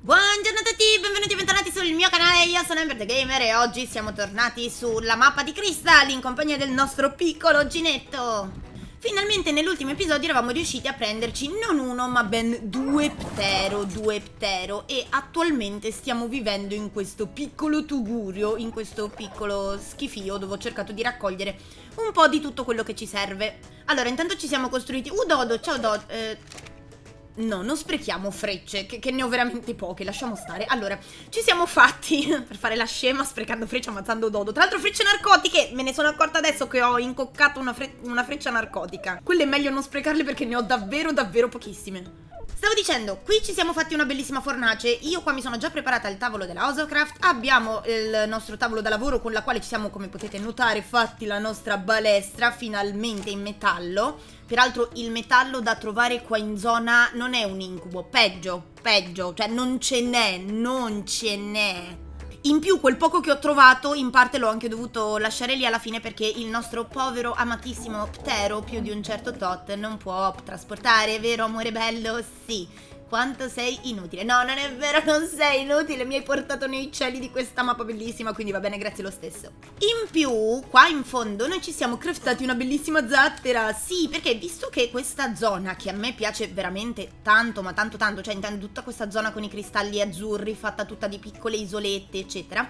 Buongiorno a tutti, benvenuti e bentornati sul mio canale, io sono Amber the Gamer e oggi siamo tornati sulla mappa di Crystal in compagnia del nostro piccolo Ginetto. Finalmente nell'ultimo episodio eravamo riusciti a prenderci non uno ma ben due ptero e attualmente stiamo vivendo in questo piccolo tugurio, in questo piccolo schifio dove ho cercato di raccogliere un po' di tutto quello che ci serve. Allora intanto ci siamo costruiti... Dodo, ciao Dodo, no, non sprechiamo frecce, che ne ho veramente poche, lasciamo stare. Allora, ci siamo fatti per fare la scema sprecando frecce, ammazzando Dodo. Tra l'altro frecce narcotiche, me ne sono accorta adesso che ho incoccato una freccia narcotica. Quelle è meglio non sprecarle perché ne ho davvero pochissime. Stavo dicendo, qui ci siamo fatti una bellissima fornace. Io qua mi sono già preparata il tavolo della Ozocraft. Abbiamo il nostro tavolo da lavoro con la quale ci siamo, come potete notare, fatti la nostra balestra finalmente in metallo. Peraltro il metallo da trovare qua in zona non è un incubo, peggio, cioè non ce n'è. In più quel poco che ho trovato in parte l'ho anche dovuto lasciare lì alla fine perché il nostro povero amatissimo Ptero più di un certo tot non può trasportare, vero amore bello? Sì. Quanto sei inutile. No, non è vero, non sei inutile, mi hai portato nei cieli di questa mappa bellissima, quindi va bene, grazie lo stesso. In più, qua in fondo noi ci siamo craftati una bellissima zattera. Sì, perché visto che questa zona, che a me piace veramente tanto, ma tanto, cioè intendo tutta questa zona con i cristalli azzurri, fatta tutta di piccole isolette, eccetera,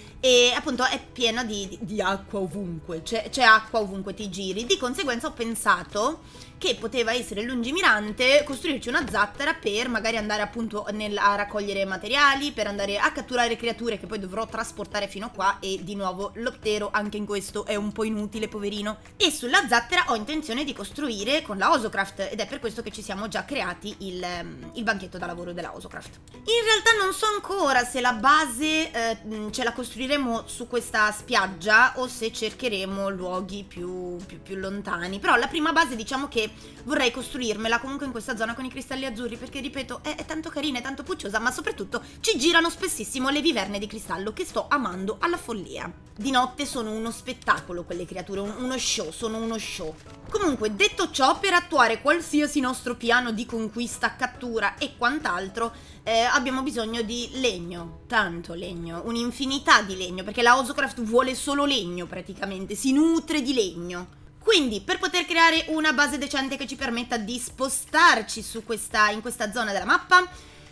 e appunto è piena di acqua ovunque, c'è acqua ovunque ti giri. Di conseguenza ho pensato che poteva essere lungimirante costruirci una zattera per magari andare appunto a raccogliere materiali, per andare a catturare creature che poi dovrò trasportare fino qua. E di nuovo l'Optero anche in questo è un po' inutile, poverino. E sulla zattera ho intenzione di costruire con la Ozocraft ed è per questo che ci siamo già creati il banchetto da lavoro della Ozocraft. In realtà non so ancora se la base ce la costruiremo su questa spiaggia o se cercheremo luoghi più lontani. Però la prima base diciamo che vorrei costruirmela comunque in questa zona con i cristalli azzurri perché, ripeto, è tanto carina, è tanto pucciosa, ma soprattutto ci girano spessissimo le viverne di cristallo che sto amando alla follia. Di notte sono uno spettacolo quelle creature, uno show, sono uno show. Comunque, detto ciò, per attuare qualsiasi nostro piano di conquista, cattura e quant'altro abbiamo bisogno di legno, tanto legno, un'infinità di legno, perché la Ozocraft vuole solo legno praticamente, si nutre di legno. Quindi per poter creare una base decente che ci permetta di spostarci in questa zona della mappa,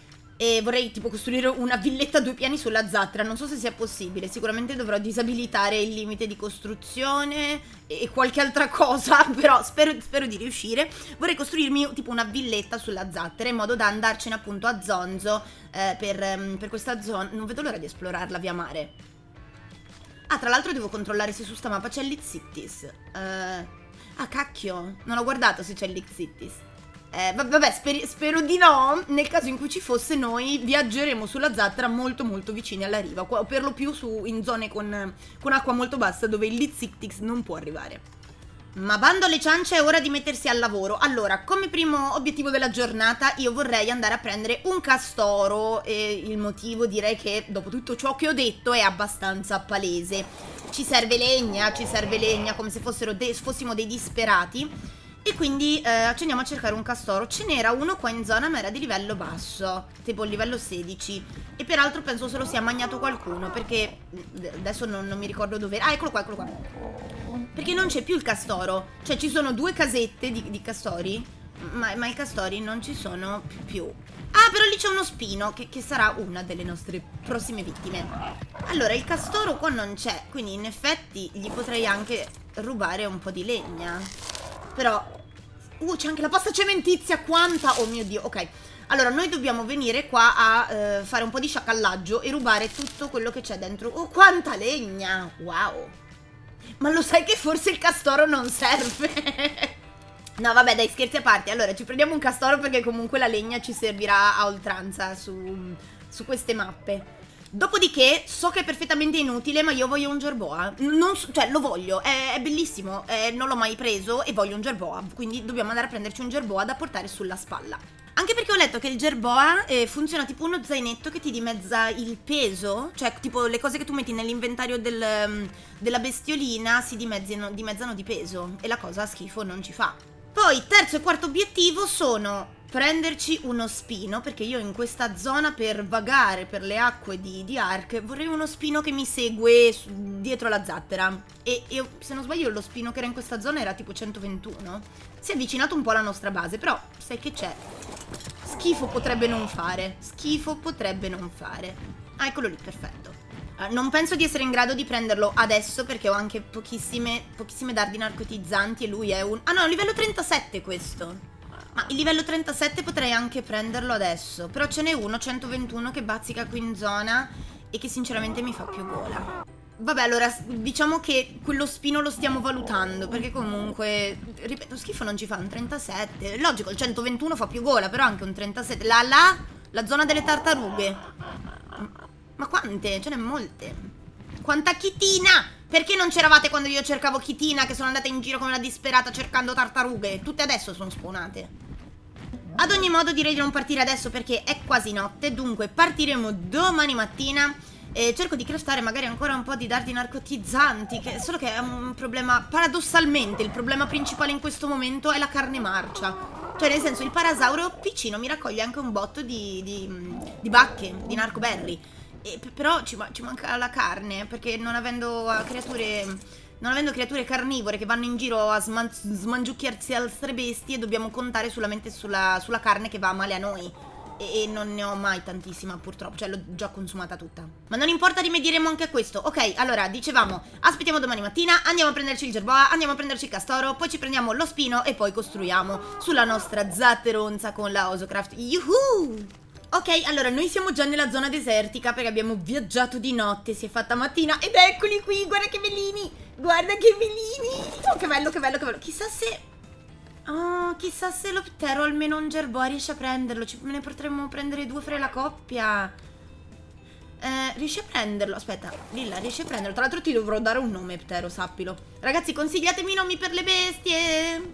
vorrei tipo costruire una villetta a 2 piani sulla zattera. Non so se sia possibile, sicuramente dovrò disabilitare il limite di costruzione e qualche altra cosa, però spero di riuscire. Vorrei costruirmi tipo una villetta sulla zattera in modo da andarcene appunto a zonzo per questa zona. Non vedo l'ora di esplorarla via mare. Ah, tra l'altro devo controllare se su sta mappa c'è l'Ixittis. Ah, cacchio, non ho guardato se c'è l'Ixittis. Vabbè, spero di no. Nel caso in cui ci fosse, noi viaggeremo sulla zattera molto vicini alla riva, o per lo più in zone con acqua molto bassa dove il Lizictix non può arrivare. Ma bando alle ciance, è ora di mettersi al lavoro. Allora, come primo obiettivo della giornata io vorrei andare a prendere un castoro e il motivo direi che dopo tutto ciò che ho detto è abbastanza palese. Ci serve legna come se fossimo dei disperati e quindi accendiamo a cercare un castoro. Ce n'era uno qua in zona ma era di livello basso, tipo livello 16, e peraltro penso se lo sia magnato qualcuno perché adesso non mi ricordo dove. Ah, eccolo qua. Perché non c'è più il castoro. Cioè ci sono 2 casette di castori, ma i castori non ci sono più. Ah, però lì c'è uno spino che sarà una delle nostre prossime vittime. Allora, il castoro qua non c'è, quindi in effetti gli potrei anche rubare un po' di legna. Però c'è anche la pasta cementizia, quanta! Oh mio Dio, ok. Allora, noi dobbiamo venire qua a fare un po' di sciacallaggio e rubare tutto quello che c'è dentro. Oh, quanta legna! Wow! Ma lo sai che forse il castoro non serve? No, vabbè, dai, scherzi a parte. Allora, ci prendiamo un castoro perché comunque la legna ci servirà a oltranza su queste mappe. Dopodiché, so che è perfettamente inutile, ma io voglio un Jerboa. Cioè, lo voglio, è bellissimo. Non l'ho mai preso e voglio un Jerboa. Quindi dobbiamo andare a prenderci un Jerboa da portare sulla spalla. Anche perché ho letto che il Jerboa funziona tipo uno zainetto che ti dimezza il peso. Cioè, tipo, le cose che tu metti nell'inventario della bestiolina si dimezzano di peso. E la cosa schifo non ci fa. Poi, terzo e quarto obiettivo sono prenderci uno spino, perché io in questa zona, per vagare per le acque di Ark, vorrei uno spino che mi segue dietro la zattera. E se non sbaglio lo spino che era in questa zona era tipo 121. Si è avvicinato un po' alla nostra base, però sai che c'è? Schifo potrebbe non fare. Schifo potrebbe non fare. Ah, eccolo lì, perfetto. Non penso di essere in grado di prenderlo adesso, perché ho anche pochissime dardi narcotizzanti e lui è un... Ah no, livello 37 questo. Ma il livello 37 potrei anche prenderlo adesso. Però ce n'è uno, 121, che bazzica qui in zona e che sinceramente mi fa più gola. Vabbè, allora diciamo che quello spino lo stiamo valutando, perché comunque, ripeto, schifo non ci fa un 37. Logico, il 121 fa più gola, però anche un 37. La zona delle tartarughe. Ma quante? Ce n'è molte. Quanta chitina! Perché non c'eravate quando io cercavo chitina, che sono andata in giro come una disperata cercando tartarughe? Tutte adesso sono spawnate. Ad ogni modo direi di non partire adesso perché è quasi notte, dunque partiremo domani mattina. Cerco di crafstare magari ancora un po' di dardi narcotizzanti, solo che è un problema, paradossalmente il problema principale in questo momento è la carne marcia. Cioè nel senso, il parasauro piccino mi raccoglie anche un botto di bacche, di narcoberry. Però ci manca la carne, perché non avendo creature carnivore che vanno in giro a smangiucchiarsi altre bestie, dobbiamo contare solamente sulla carne che va male a noi. E non ne ho mai tantissima purtroppo, cioè l'ho già consumata tutta. Ma non importa, rimedieremo anche a questo. Ok, allora dicevamo, aspettiamo domani mattina, andiamo a prenderci il gerboa, andiamo a prenderci il castoro, poi ci prendiamo lo spino e poi costruiamo sulla nostra zatteronza con la Osocraft. Yuhu! Ok, allora noi siamo già nella zona desertica perché abbiamo viaggiato di notte, si è fatta mattina ed eccoli qui, guarda che velini, guarda che velini. Oh, che bello, che bello, che bello. Chissà se... Oh, chissà se lo Ptero almeno un gerboa riesce a prenderlo, ne potremmo prendere 2 fra la coppia. Riesci a prenderlo? Aspetta, Lilla, riesci a prenderlo? Tra l'altro ti dovrò dare un nome, Ptero, sappilo. Ragazzi, consigliatemi i nomi per le bestie.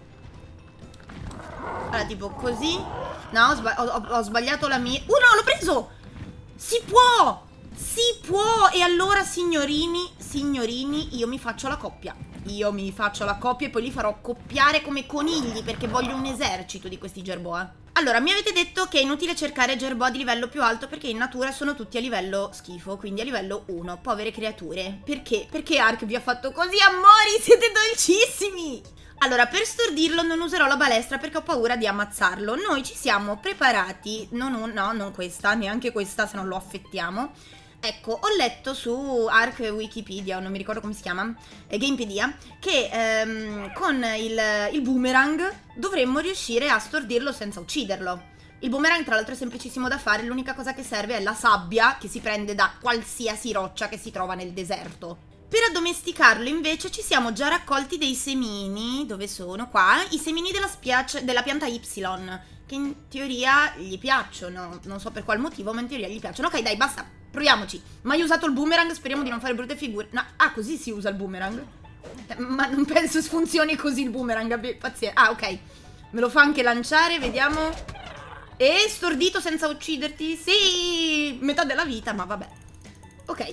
Allora, tipo così. No, ho sbagliato la mia. No, l'ho preso! Si può! Si può! E allora, signorini, io mi faccio la coppia. Io mi faccio la coppia e poi li farò accoppiare come conigli, perché voglio un esercito di questi gerboa. Allora, mi avete detto che è inutile cercare gerboa di livello più alto perché in natura sono tutti a livello schifo, quindi a livello 1. Povere creature. Perché? Perché Ark vi ha fatto così, amori? Siete dolcissimi! Allora, per stordirlo non userò la balestra perché ho paura di ammazzarlo. Noi ci siamo preparati, no, non questa, neanche questa se non lo affettiamo. Ecco, ho letto su Ark Wikipedia, non mi ricordo come si chiama, Gamepedia, che con il boomerang dovremmo riuscire a stordirlo senza ucciderlo. Il boomerang tra l'altro è semplicissimo da fare, l'unica cosa che serve è la sabbia che si prende da qualsiasi roccia che si trova nel deserto. Per addomesticarlo invece ci siamo già raccolti dei semini, dove sono? Qua, i semini della pianta Y, che in teoria gli piacciono, non so per qual motivo, ma in teoria gli piacciono. Ok, dai, basta, proviamoci. Mai usato il boomerang, speriamo di non fare brutte figure. No, ah, così si usa il boomerang? Ma non penso funzioni così il boomerang, abbi pazienza. Ah, ok, me lo fa anche lanciare, vediamo. E stordito senza ucciderti? Sì, metà della vita, ma vabbè. Ok.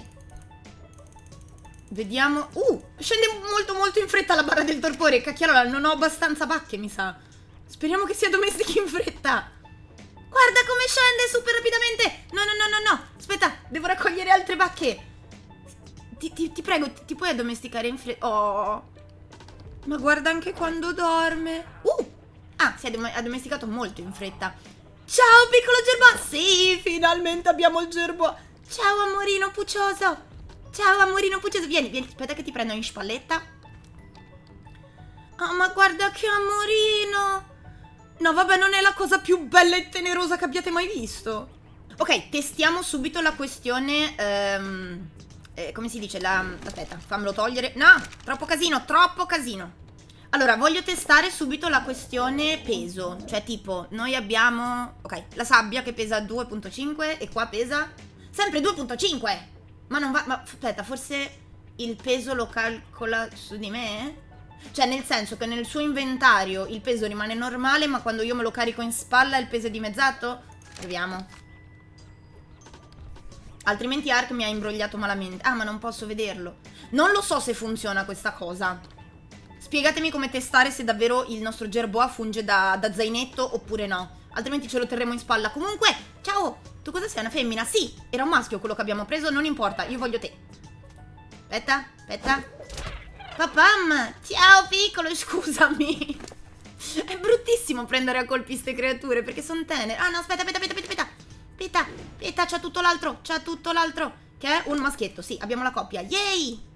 Vediamo. Scende molto in fretta la barra del torpore. Cacchiarola, non ho abbastanza bacche, mi sa. Speriamo che si addomestichi in fretta. Guarda come scende super rapidamente. No. Aspetta, devo raccogliere altre bacche. Ti prego, ti puoi addomesticare in fretta? Oh. Ma guarda anche quando dorme. Ah, si è addomesticato molto in fretta. Ciao, piccolo gerboa. Sì, finalmente abbiamo il gerboa. Ciao, amorino puccioso. Ciao, amorino puccioso, vieni, aspetta che ti prendo in spalletta. Oh, ma guarda che amorino. No, vabbè, non è la cosa più bella e tenerosa che abbiate mai visto. Ok, testiamo subito la questione, come si dice, aspetta, fammelo togliere. No, troppo casino. Allora, voglio testare subito la questione peso. Cioè, tipo, noi abbiamo, ok, la sabbia che pesa 2.5 e qua pesa sempre 2.5. Ma non va... Ma aspetta, forse il peso lo calcola su di me? Cioè, nel senso che nel suo inventario il peso rimane normale, ma quando io me lo carico in spalla il peso è dimezzato? Proviamo. Altrimenti Ark mi ha imbrogliato malamente. Ah, ma non posso vederlo. Non lo so se funziona questa cosa. Spiegatemi come testare se davvero il nostro gerboa funge da zainetto oppure no. altrimenti ce lo terremo in spalla. Comunque, ciao, tu cosa sei, una femmina? Sì, era un maschio quello che abbiamo preso, non importa, io voglio te. Aspetta, aspetta. Papam, ciao piccolo, scusami. È bruttissimo prendere a colpi ste creature perché sono tenere. Ah no, aspetta, c'ha tutto l'altro, che è un maschietto, sì, abbiamo la coppia, yay!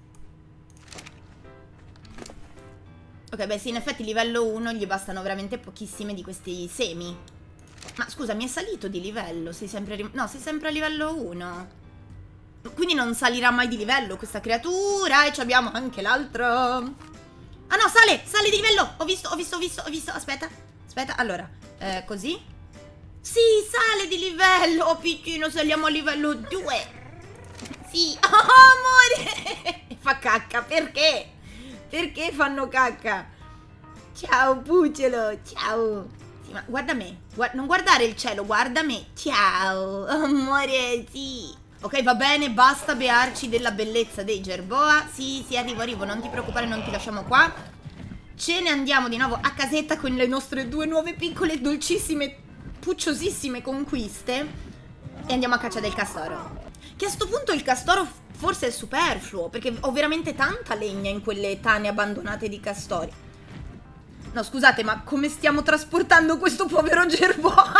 Ok, beh sì, in effetti livello 1 gli bastano veramente pochissime di questi semi. Ma scusa, mi è salito di livello? Sei sempre no, sei sempre a livello 1. Quindi non salirà mai di livello questa creatura. E abbiamo anche l'altro. Ah no, sale di livello. Ho visto. Aspetta, allora, così. Sì, sale di livello. Oh piccino, saliamo a livello 2. Sì, oh amore. Fa cacca, perché? Perché fanno cacca? Ciao Pucciolo, ciao. Sì, ma guarda me, non guardare il cielo, guarda me. Ciao, amore, sì. Ok, va bene, basta bearci della bellezza dei Gerboa. Sì, arrivo, non ti preoccupare, non ti lasciamo qua. Ce ne andiamo di nuovo a casetta con le nostre due nuove piccole, dolcissime, pucciosissime conquiste. E andiamo a caccia del castoro. Che a sto punto il castoro forse è superfluo, perché ho veramente tanta legna in quelle tane abbandonate di castori. No, scusate, ma come stiamo trasportando questo povero Gerboa?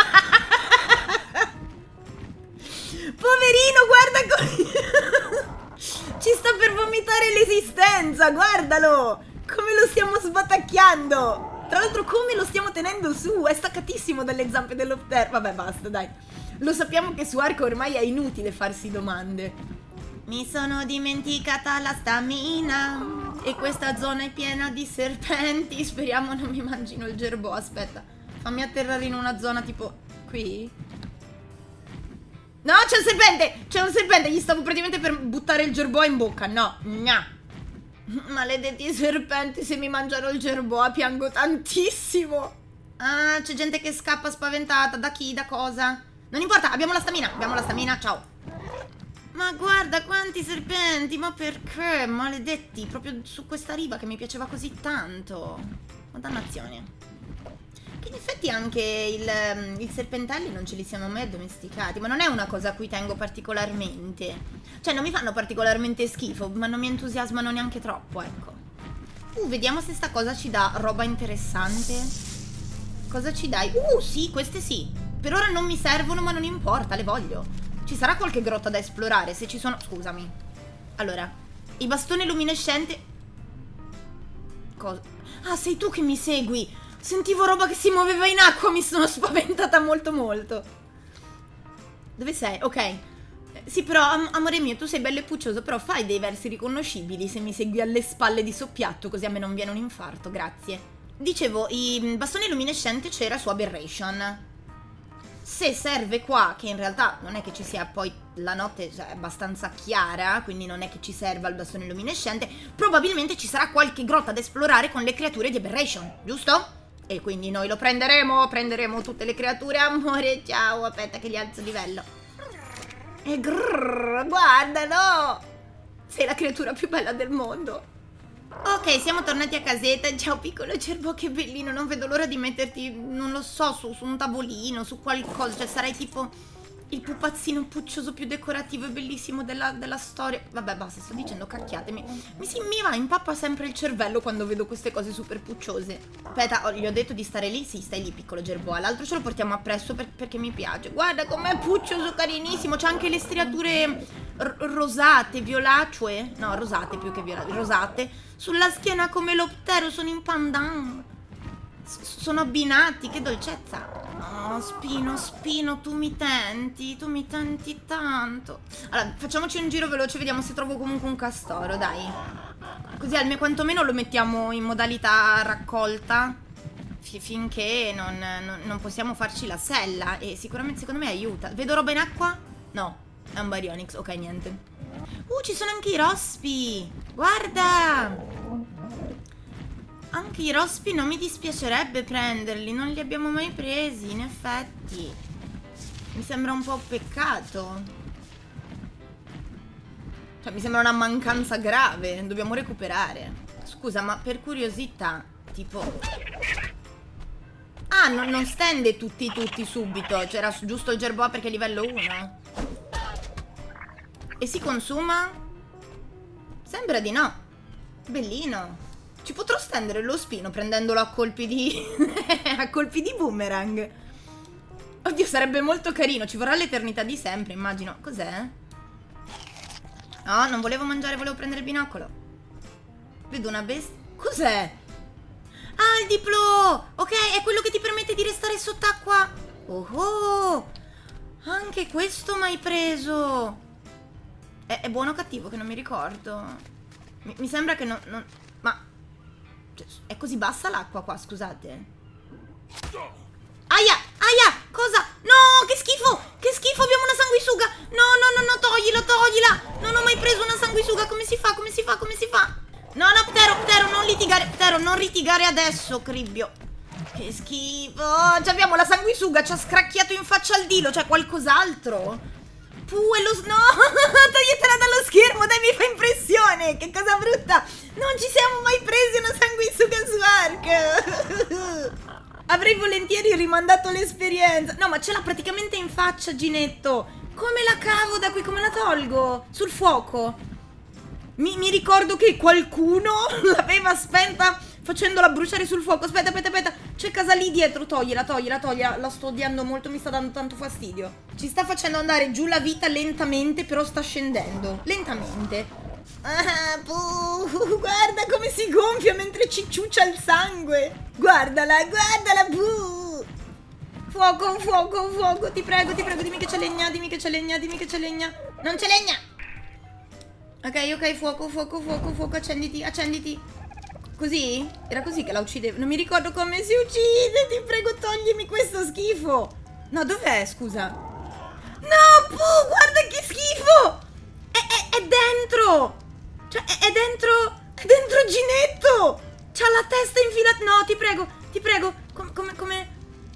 Poverino, guarda come... Ci sta per vomitare l'esistenza, guardalo! Come lo stiamo sbatacchiando! Tra l'altro come lo stiamo tenendo su, è staccatissimo dalle zampe dell'Opter. Vabbè, basta, dai. Lo sappiamo che su Arco ormai è inutile farsi domande. Mi sono dimenticata la stamina e questa zona è piena di serpenti. Speriamo non mi mangino il Gerboa. Aspetta, fammi atterrare in una zona tipo qui. No, c'è un serpente! C'è un serpente! Gli stavo praticamente per buttare il Gerboa in bocca. No, gna. Maledetti serpenti, se mi mangiano il Gerboa piango tantissimo. Ah, c'è gente che scappa spaventata. Da chi? Da cosa? Non importa, abbiamo la stamina, ciao. Ma guarda quanti serpenti, ma perché? Maledetti, proprio su questa riva che mi piaceva così tanto. Ma dannazione. Che in effetti anche il serpentelli non ce li siamo mai addomesticati. Ma non è una cosa a cui tengo particolarmente. Cioè non mi fanno particolarmente schifo, ma non mi entusiasmano neanche troppo, ecco. Vediamo se sta cosa ci dà roba interessante. Cosa ci dai? Sì, queste sì. Per ora non mi servono, ma non importa, le voglio. Ci sarà qualche grotta da esplorare, se ci sono... Scusami. Allora, i bastoni luminescenti... Cosa? Ah, sei tu che mi segui! Sentivo roba che si muoveva in acqua, mi sono spaventata molto. Dove sei? Ok. Sì, però, amore mio, tu sei bello e puccioso, però fai dei versi riconoscibili se mi segui alle spalle di soppiatto, così a me non viene un infarto, grazie. Dicevo, i bastoni luminescenti c'era su Aberration. Se serve qua, che in realtà non è che ci sia poi la notte, cioè, è abbastanza chiara, quindi non è che ci serva il bastone luminescente, probabilmente ci sarà qualche grotta da esplorare con le creature di Aberration, giusto? E quindi noi lo prenderemo tutte le creature, amore, ciao, aspetta che gli alzo livello. E grrr, guardalo! Sei la creatura più bella del mondo. Ok, siamo tornati a casetta. Ciao piccolo Gerboa, che bellino. Non vedo l'ora di metterti, non lo so, su un tavolino, su qualcosa. Cioè sarai tipo il pupazzino puccioso più decorativo e bellissimo della storia. Vabbè, basta, sto dicendo cacchiate. Mi va, impappa sempre il cervello quando vedo queste cose super pucciose. Aspetta, gli ho detto di stare lì. Sì, stai lì piccolo Gerboa. L'altro ce lo portiamo appresso perché mi piace. Guarda com'è puccioso, carinissimo. C'ha anche le striature rosate, violacee. No, rosate più che violacee, rosate. Sulla schiena come l'Optero, sono in pandan. Sono abbinati, che dolcezza. Oh, Spino, tu mi tenti tanto. Allora, facciamoci un giro veloce, vediamo se trovo comunque un castoro, dai. Così almeno quantomeno lo mettiamo in modalità raccolta finché non possiamo farci la sella. E sicuramente, secondo me, aiuta. Vedo roba in acqua? No, è un Baryonyx, ok, niente. Ci sono anche i rospi. Guarda! Anche i rospi non mi dispiacerebbe prenderli, non li abbiamo mai presi, in effetti. Mi sembra un po' un peccato. Cioè, mi sembra una mancanza grave, dobbiamo recuperare. Scusa, ma per curiosità, tipo... Ah, non stende tutti subito. C'era giusto il Gerboa perché è livello 1. E si consuma? Sembra di no. Bellino. Ci potrò stendere lo spino prendendolo a colpi di... a colpi di boomerang. Oddio, sarebbe molto carino. Ci vorrà l'eternità di sempre, immagino. Cos'è? No, non volevo mangiare, volevo prendere il binocolo. Vedo una bestia. Cos'è? Ah, il diplo! Ok, è quello che ti permette di restare sott'acqua. Oh oh! Anche questo m'hai preso. È buono o cattivo che non mi ricordo. Mi sembra che non... Ma... Cioè, è così bassa l'acqua qua, scusate. Aia! Aia! Cosa? No, che schifo! Che schifo, abbiamo una sanguisuga! No, toglila! Non ho mai preso una sanguisuga. Come si fa? No, Ptero, non litigare. Ptero, non litigare adesso, Cribbio. Che schifo. Abbiamo la sanguisuga, ci ha scracchiato in faccia al dilo. C'è qualcos'altro? E lo... No, toglietela dallo schermo, dai, mi fa impressione. Che cosa brutta. Non ci siamo mai presi una sanguisuga su Ark. Avrei volentieri rimandato l'esperienza. No, ma ce l'ha praticamente in faccia, Ginetto. Come la cavo da qui? Come la tolgo? Sul fuoco. Mi ricordo che qualcuno l'aveva spenta facendola bruciare sul fuoco. Aspetta. C'è casa lì dietro. Togliela. La sto odiando molto, mi sta dando tanto fastidio. Ci sta facendo andare giù la vita lentamente, però sta scendendo. Lentamente. Guarda come si gonfia mentre ci ciuccia il sangue. Guardala, buh. Fuoco. Ti prego, dimmi che c'è legna. Non c'è legna. Ok, fuoco, accenditi. Così? Era così che la uccidevo. Non mi ricordo come si uccide. Ti prego, toglimi questo schifo. No, dov'è, scusa? No, guarda che schifo. È dentro. Cioè, è dentro Ginetto. C'ha la testa infilata. No, ti prego. Come...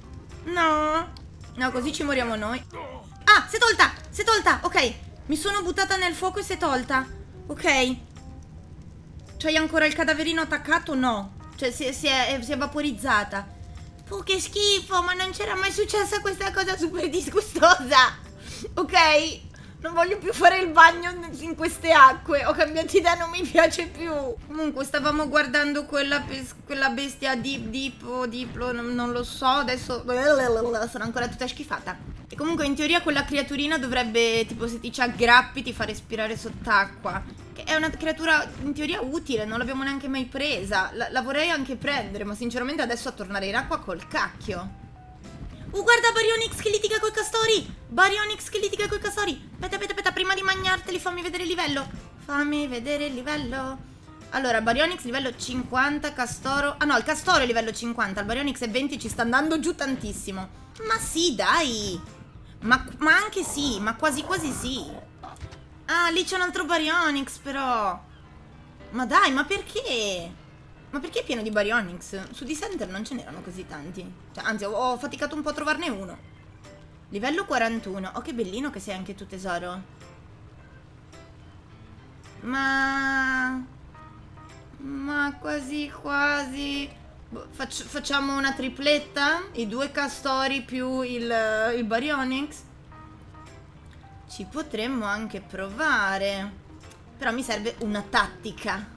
No, così ci moriamo noi. Ah, si è tolta. Ok, mi sono buttata nel fuoco e si è tolta. Ok. C'hai ancora il cadaverino attaccato? No. Cioè si è vaporizzata. Che schifo, ma non c'era mai successa questa cosa super disgustosa. Ok, non voglio più fare il bagno in queste acque. Ho cambiato idea, non mi piace più. Comunque stavamo guardando quella bestia Diplo, non lo so. Adesso sono ancora tutta schifata. E comunque in teoria quella creaturina dovrebbe, tipo, se ti ci aggrappi ti fa respirare sott'acqua. Che è una creatura in teoria utile, non l'abbiamo neanche mai presa. La vorrei anche prendere, ma sinceramente adesso a tornare in acqua col cacchio. Guarda Baryonyx che litiga coi castori. Aspetta, prima di mangiarteli fammi vedere il livello. Allora, Baryonyx livello 50, Castoro... Ah no, il Castoro è livello 50, il Baryonyx è 20, ci sta andando giù tantissimo. Ma sì, dai. Ma anche sì, ma quasi sì. Ah, lì c'è un altro Baryonyx però. Ma dai, ma perché? Ma perché è pieno di Baryonyx? Su Descender non ce n'erano così tanti. Cioè, anzi, ho faticato un po' a trovarne uno. Livello 41. Oh, che bellino che sei anche tu, tesoro. Ma quasi. Facciamo una tripletta? I 2 castori più il Baryonyx? Ci potremmo anche provare. Però mi serve una tattica.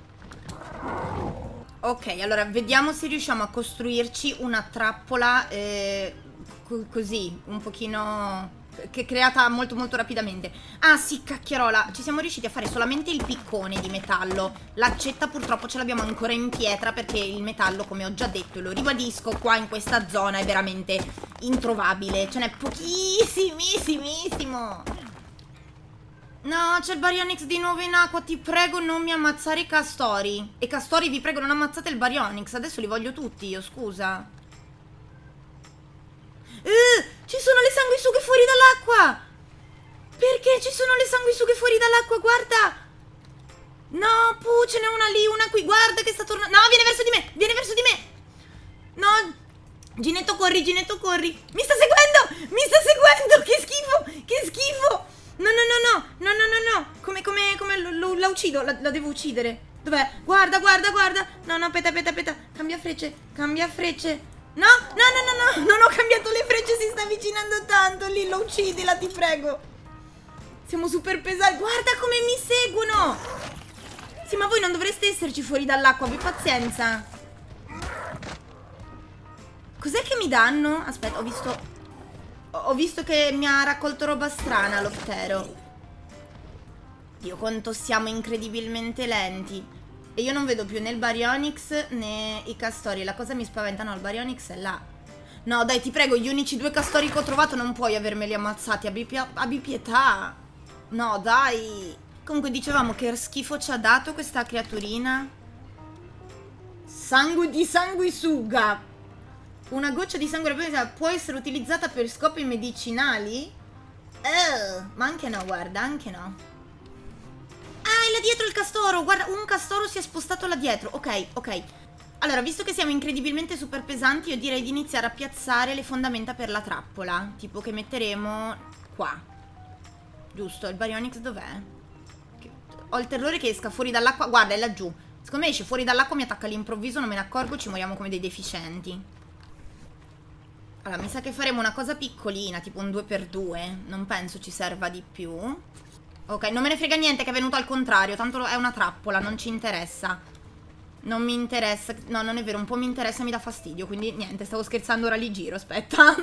Ok, allora vediamo se riusciamo a costruirci una trappola così, un pochino... che creata molto rapidamente. Ah sì, cacchierola, ci siamo riusciti a fare solamente il piccone di metallo. L'accetta purtroppo ce l'abbiamo ancora in pietra perché il metallo, come ho già detto e lo ribadisco, qua in questa zona è veramente introvabile. Ce n'è pochissimissimo. No, c'è il Baryonyx di nuovo in acqua. Ti prego non mi ammazzare i castori. E castori, vi prego non ammazzate il Baryonyx. Adesso li voglio tutti io, scusa. Ci sono le sanguisughe fuori dall'acqua. Perché ci sono le sanguisughe fuori dall'acqua? Guarda. No, ce n'è una lì, una qui. Guarda che sta tornando. No, viene verso di me. No. Ginetto, corri. Mi sta seguendo. Che schifo. No. Come la uccido? La devo uccidere. Dov'è? Guarda. No, aspetta. Cambia frecce. No, no, no, no, no, non ho cambiato le frecce, si sta avvicinando tanto. Lillo, uccidila, ti prego. Siamo super pesanti. Guarda come mi seguono. Sì, ma voi non dovreste esserci fuori dall'acqua, abbi pazienza. Cos'è che mi danno? Aspetta, ho visto che mi ha raccolto roba strana l'Optero. Dio, quanto siamo incredibilmente lenti. E io non vedo più né il Baryonyx né i castori. La cosa mi spaventa, no, il Baryonyx è là. No, dai, ti prego, gli unici 2 castori che ho trovato non puoi avermeli ammazzati. Abbi pietà. No, dai. Comunque dicevamo che schifo ci ha dato questa creaturina. Sangue di sanguisuga. Una goccia di sangue può essere utilizzata per scopi medicinali? Ma anche no, guarda, anche no. Ah, è là dietro il castoro. Guarda, un castoro si è spostato là dietro. Ok, ok. Allora, visto che siamo incredibilmente super pesanti, io direi di iniziare a piazzare le fondamenta per la trappola. Tipo che metteremo qua. Giusto, il Baryonyx dov'è? Ho il terrore che esca fuori dall'acqua. Guarda, è laggiù. Secondo me esce fuori dall'acqua, mi attacca all'improvviso, non me ne accorgo, ci moriamo come dei deficienti. Allora, mi sa che faremo una cosa piccolina, tipo un 2x2. Non penso ci serva di più. Ok, non me ne frega niente che è venuto al contrario. Tanto è una trappola, non ci interessa. Non mi interessa. No, non è vero, un po' mi interessa, mi dà fastidio. Quindi niente, stavo scherzando, ora li giro, aspetta.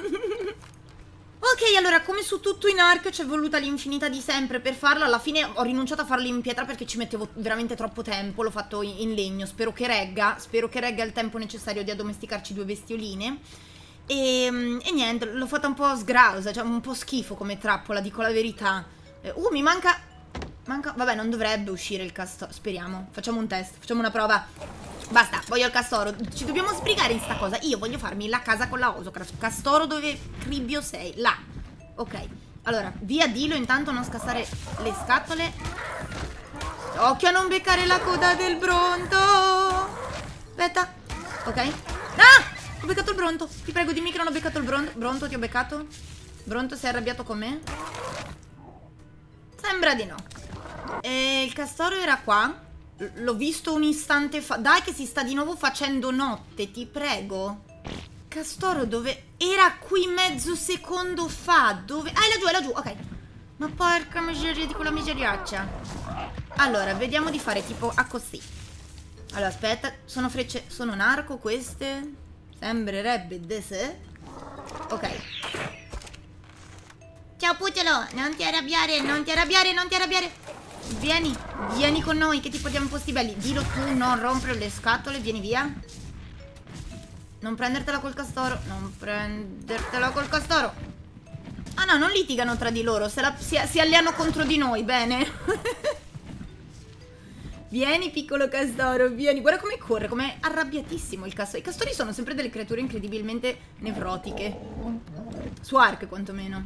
Ok, allora, come su tutto in Ark ci è voluta l'infinità di sempre per farlo. Alla fine ho rinunciato a farlo in pietra perché ci mettevo veramente troppo tempo. L'ho fatto in legno, spero che regga. Spero che regga il tempo necessario di addomesticarci 2 bestioline. E niente, l'ho fatta un po' sgrausa, cioè un po' schifo come trappola, dico la verità. Mi manca... Vabbè, non dovrebbe uscire il castoro. Speriamo, facciamo un test, facciamo una prova. Basta, voglio il castoro. Ci dobbiamo sbrigare in sta cosa. Io voglio farmi la casa con la Osocraft. Castoro, dove cribbio sei? Là. Ok, allora, via Dilo, intanto non scassare le scatole. Occhio a non beccare la coda del bronto. Aspetta. Ok. Ah! Ho beccato il bronto. Ti prego, dimmi che non ho beccato il bronto. Bronto, ti ho beccato? Bronto, sei arrabbiato con me? Sembra di no. E il castoro era qua. L'ho visto un istante fa. Dai che si sta di nuovo facendo notte, ti prego. Castoro dove? Era qui mezzo secondo fa. Dove? Ah, è laggiù, ok. Ma porca miseria di quella miseriaccia. Allora, vediamo di fare tipo a così. Allora, aspetta. Sono frecce. Sono un arco queste. Sembrerebbe de sé. Ok. Ciao Pucciolo, non ti arrabbiare, non ti arrabbiare, non ti arrabbiare. Vieni, vieni con noi che ti portiamo in posti belli. Dillo tu, non rompere le scatole, vieni via. Non prendertela col castoro, non prendertela col castoro. Ah no, non litigano tra di loro, si alleano contro di noi, bene. Vieni piccolo castoro, vieni. Guarda come corre, come arrabbiatissimo il castoro. I castori sono sempre delle creature incredibilmente nevrotiche. Su Ark quantomeno.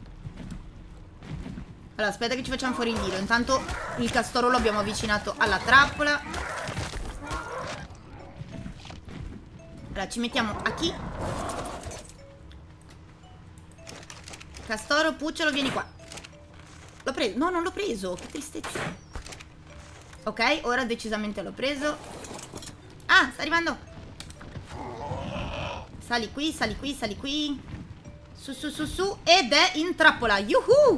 Allora aspetta che ci facciamo fuori il Dilo. Intanto il castoro lo abbiamo avvicinato alla trappola. Allora ci mettiamo a chi? Castoro, Pucciolo, vieni qua. L'ho preso, no non l'ho preso. Che tristezza. Ok, ora decisamente l'ho preso. Ah, sta arrivando. Sali qui, sali qui, sali qui. Su, su, su, su. Ed è in trappola. Yuhu!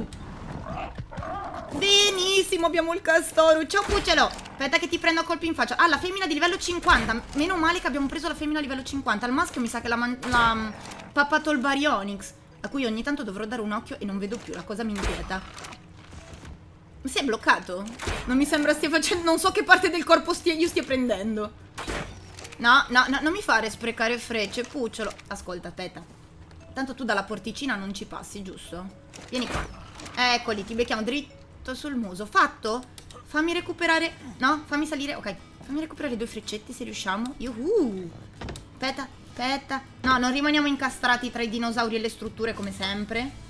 Benissimo, abbiamo il castoro. Ciao Pucciolo. Aspetta che ti prendo a colpi in faccia. Ah, la femmina di livello 50. Meno male che abbiamo preso la femmina a livello 50. Al maschio mi sa che l'ha pappato il Baryonyx, a cui ogni tanto dovrò dare un occhio e non vedo più. La cosa mi inquieta. Si è bloccato? Non mi sembra stia facendo... Non so che parte del corpo io stia prendendo. No, no, no, non mi fare sprecare frecce, Pucciolo. Ascolta, teta. Tanto tu dalla porticina non ci passi, giusto? Vieni qua. Eccoli, ti becchiamo dritto sul muso. Fatto? Fammi recuperare... No, fammi salire... Ok, fammi recuperare 2 freccetti se riusciamo. Yuhu. Aspetta, aspetta. No, non rimaniamo incastrati tra i dinosauri e le strutture come sempre.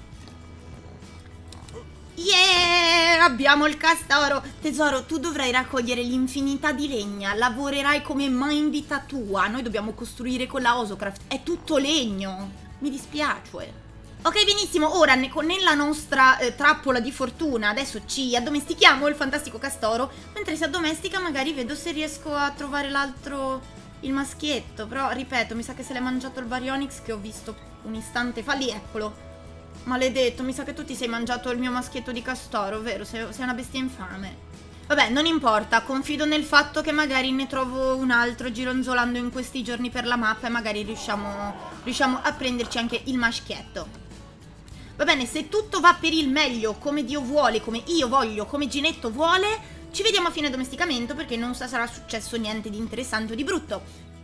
Yeah, abbiamo il castoro. Tesoro, tu dovrai raccogliere l'infinità di legna. Lavorerai come mai in vita tua. Noi dobbiamo costruire con la Osocraft. È tutto legno. Mi dispiace. Ok, benissimo. Ora nella nostra trappola di fortuna adesso ci addomestichiamo il fantastico castoro. Mentre si addomestica magari vedo se riesco a trovare l'altro il maschietto, però ripeto, mi sa che se l'è mangiato il Baryonyx che ho visto un istante fa. Lì, eccolo. Maledetto, mi sa che tu ti sei mangiato il mio maschietto di castoro, vero? Sei una bestia infame. Vabbè, non importa, confido nel fatto che magari ne trovo un altro gironzolando in questi giorni per la mappa e magari riusciamo a prenderci anche il maschietto. Va bene, se tutto va per il meglio, come Dio vuole, come io voglio, come Ginetto vuole, ci vediamo a fine domesticamento perché non sarà successo niente di interessante o di brutto.